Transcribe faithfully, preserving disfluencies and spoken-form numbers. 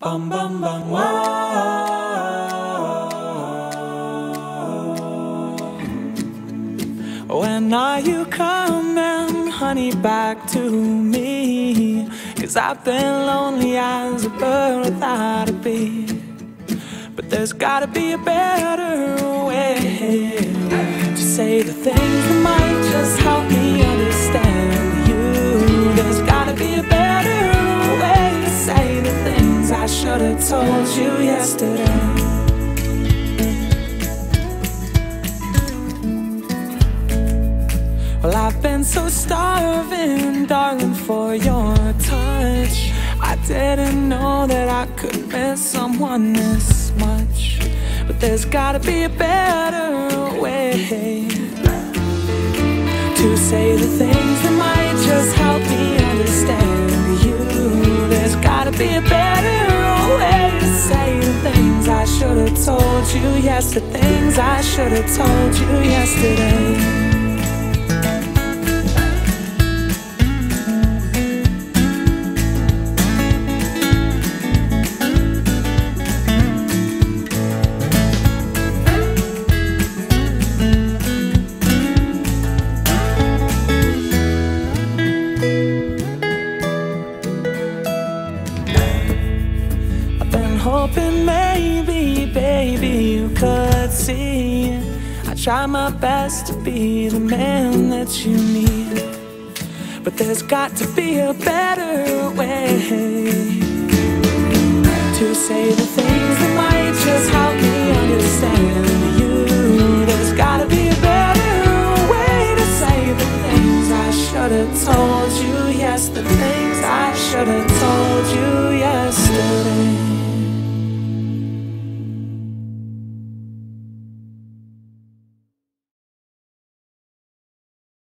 Bum bum bum whoa. When are you coming, honey, back to me? 'Cause I've been lonely as a bird without a bee. But there's gotta be a better way to say the things that might just help me understand you. There's gotta be a better way to say the things I should have told you yesterday. Well, I've been so starving, darling, for your touch. I didn't know that I could miss someone this much. But there's gotta be a better way to say the things that might just help me understand you. There's gotta be a better way to say the things I should have told you. Yes, the things I should have told you yesterday. Hoping maybe, baby, you could see I try my best to be the man that you need. But there's got to be a better way to say the things that might just help me understand you. There's gotta be a better way to say the things I should have told you. Yes, the things I should have